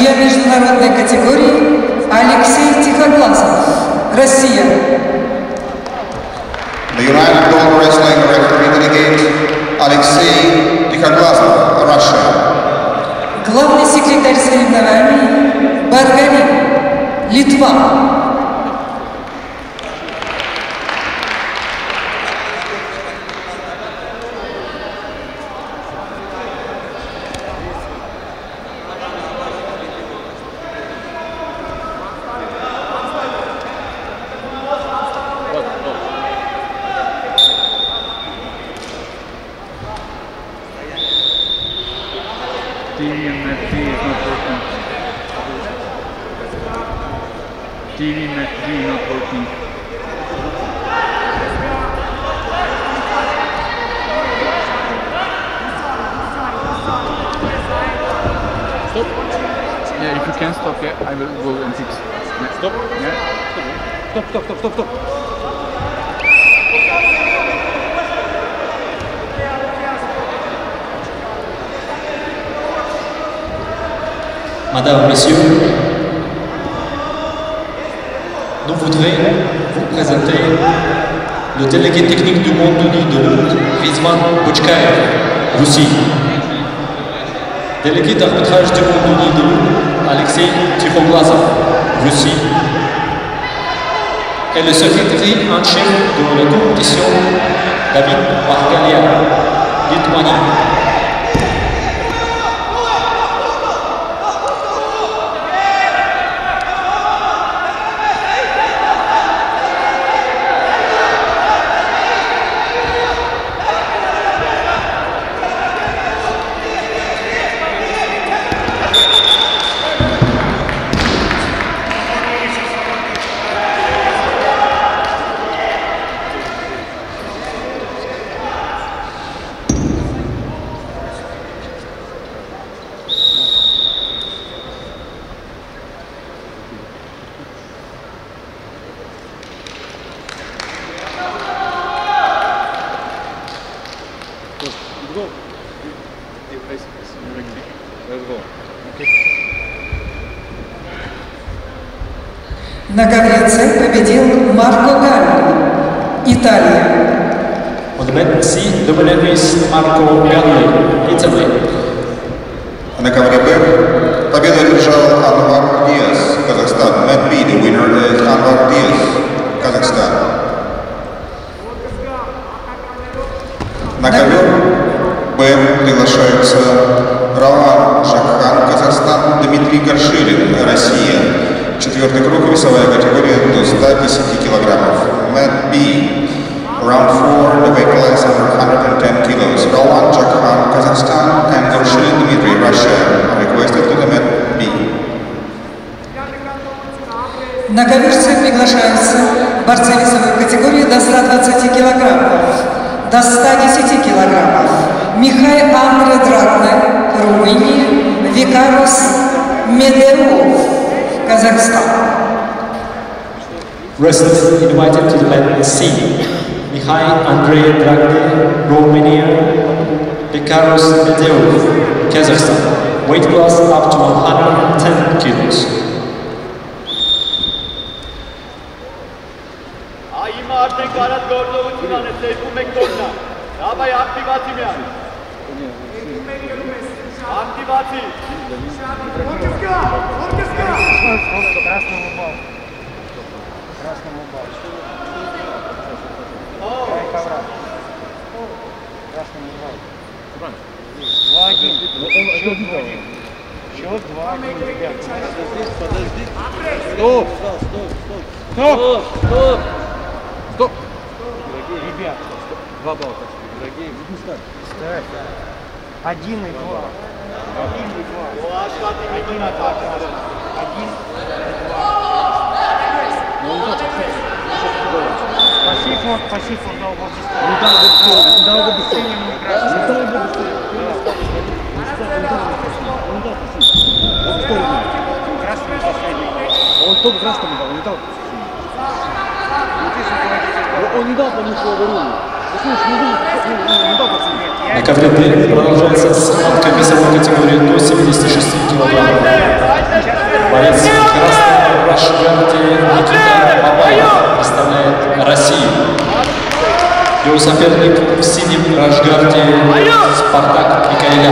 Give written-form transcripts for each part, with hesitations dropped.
Судья международной категории Алексей Тихоглазов, Россия. The United World Wrestling Referee Delegate Alexei Tikhoglazov, Russia. Главный секретарь соревнований Баргарин, Литва. TV Net D not working. Stop. Yeah, if you can stop, yeah, I will go and fix. Yeah. Stop. Yeah. Stop. Madame, Messieurs, nous voudrions vous présenter le délégué technique du monde uni de Londres, Rizvan Bochkaev, Russie. Délégué d'arbitrage du monde uni de Londres, Alexei Tikhoglazov, Russie. Et le secrétaire en chef de la compétition, David Margalia, Lituanie. На ковре победил Марко Галли, Италия. Отбит Си Доболевис Марко Галли, Италия. На ковре Б победу одержал Анвар Диас, Казахстан. Matt B, the winner is Anwar Diaz, Казахстан. На ковер Б приглашаются Роман Жакхан, Казахстан, Дмитрий Горшилин, Россия. Четвертый круг, весовая категория до 110 килограммов. Matt B, round 4, the weight class over 110 kilos. Roman Jachan, Kazakhstan, and Gorshilin Dmitry, Russia, requested to the Matt B. На ковер С приглашаются борцы весовой категории до 120 килограммов, до 110 килограммов. Михай Андре Драгне, Румыния, Викарус Медеов, Kazakhstan. Wrestlers invited to the Matt C. Mihai Andrei Dragne, Romania. Bekaros Medvedev, Kazakhstan. Weight class up to 110 kilos. Красному баллу. Край ковра. Красному баллу. 2-1. Счет 2-1, ребят. Стоп! Стоп! Ребят. 2 балла. Дорогие, не ставь. Ставь. 1 и 2. 1 и 2. 1 и 2. Пассив он дал бы быстрее. Не дал бы быстрее. Не дал бы быстрее. Красный последний. Он только красному дал, не дал. Он не дал, потому что ворую. Не дал пацаны. На ковре Б продолжается схватка весовой категории до 76 килограммов. Его соперник в синем рашгарде Спартак Микаэлян.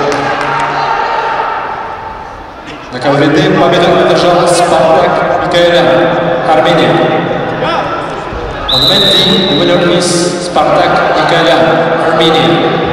На ковре Д победу одержал Спартак Микаэлян, Армения. On the men D, the winner is Spartak Mikaelian, Armenia.